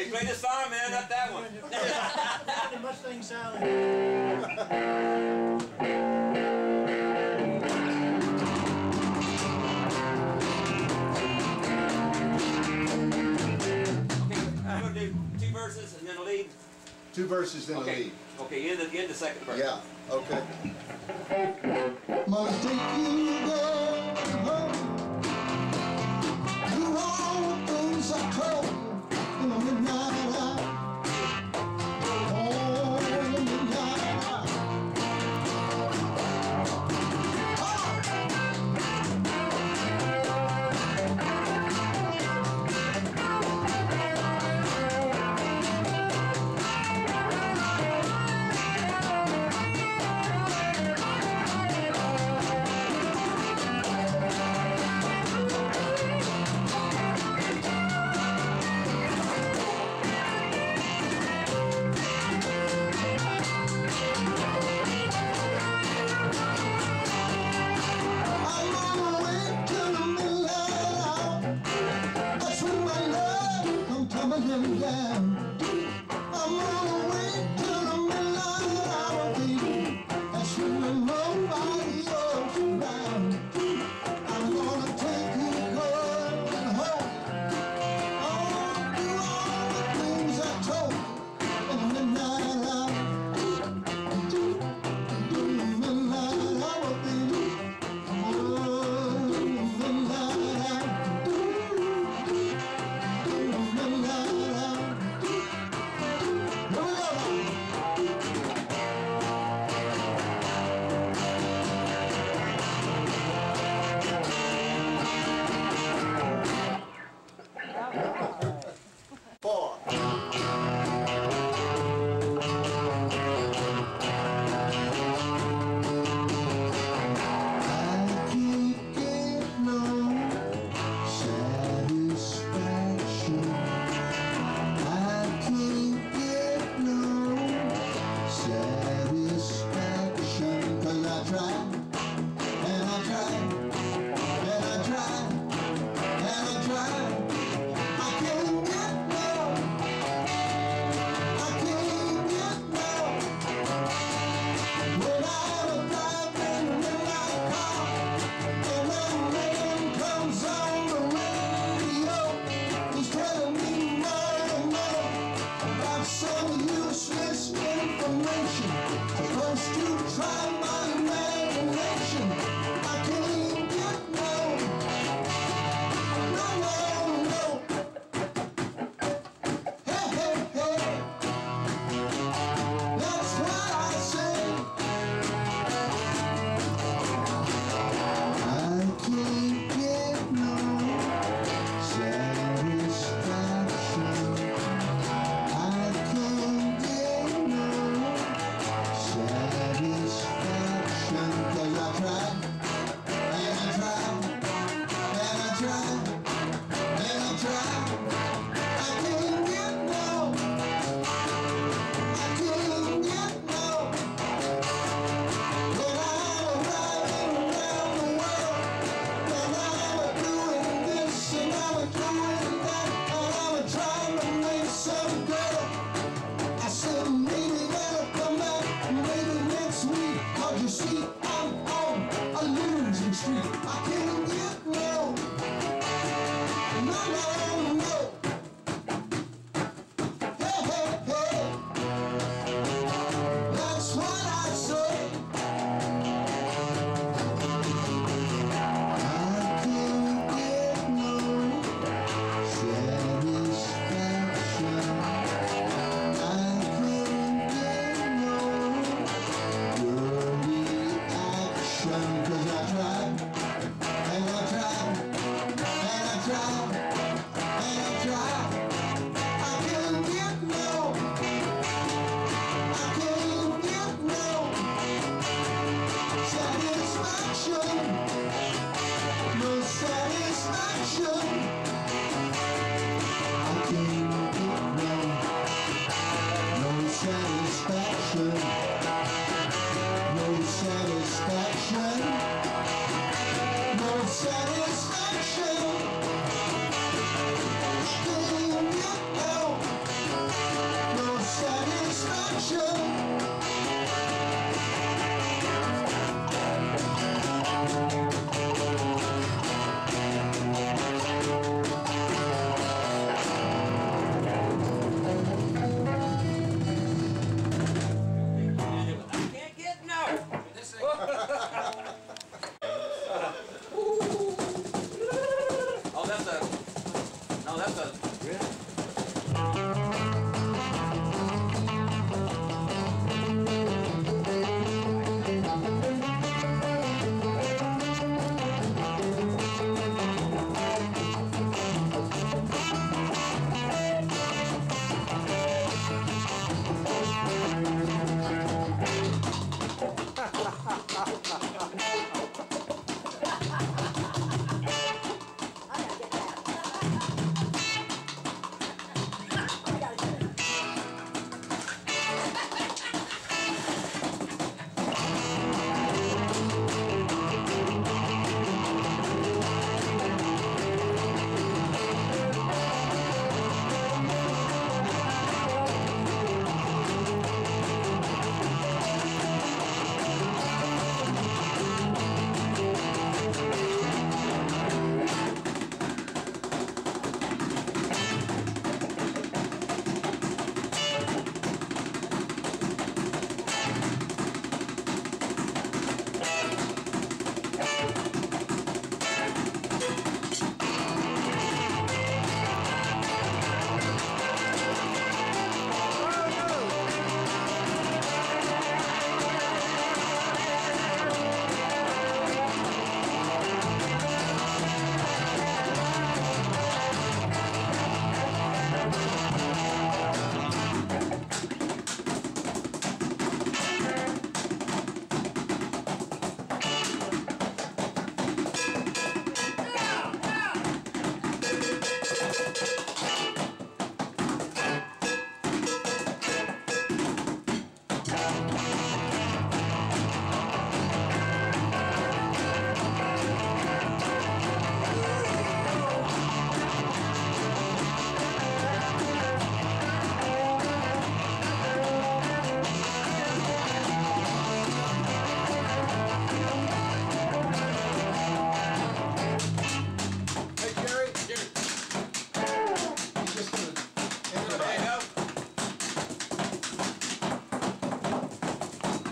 You play this song, man, not that one. Mustang Sally. I'm going to do 2 verses and then a lead. 2 verses, then a lead. Okay, in the second verse. Yeah, okay. Must take you there home. Do all the things I told you in the midnight hour. Oh, in the midnight hour.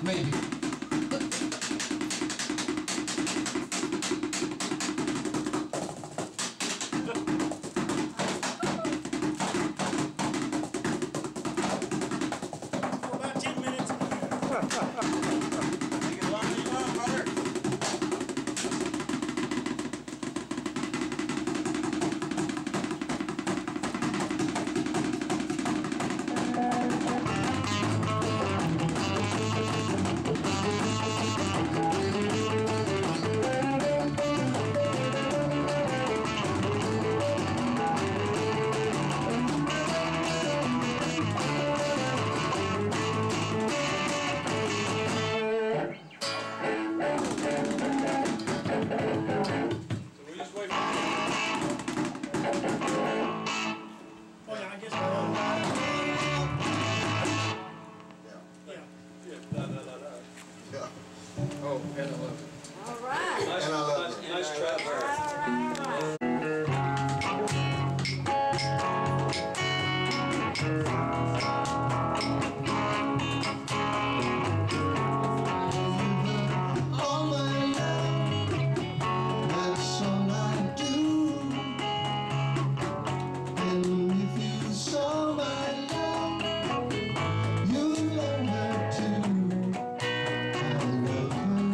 Maybe. For about 10 minutes in the air. Take it as long as you want, brother. Oh yeah, I guess. Yeah. Yeah. Oh, and 11. All right. Nice, And I love her. nice trap All there. right, all right. All my love, that's all I do. And if you saw my love, you'd learn her too. I love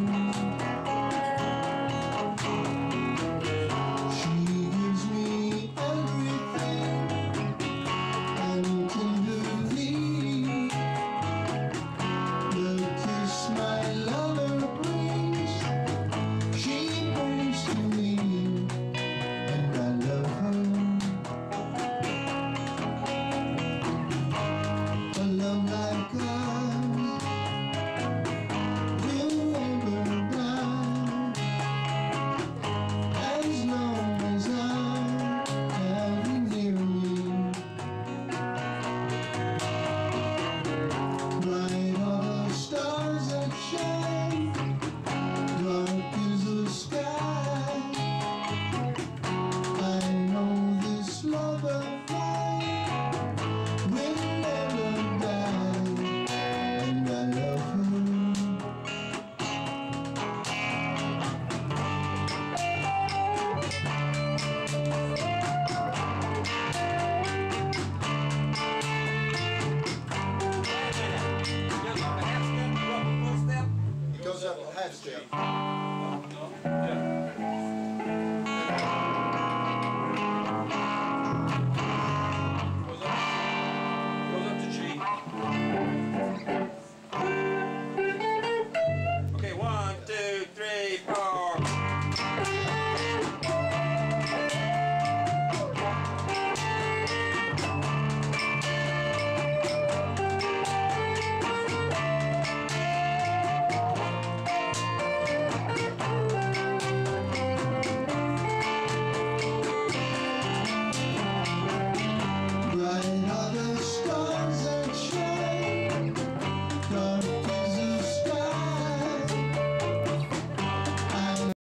her. She gives me everything, and tenderly, the kiss my lover brings, she brings to me, and I love her. A love like ours will never die, as long as I have you near me. Bright are the stars that shine, dark is the sky. I know this love of mine will never die, and I love her. Just like a half step, full step. He goes up a half step.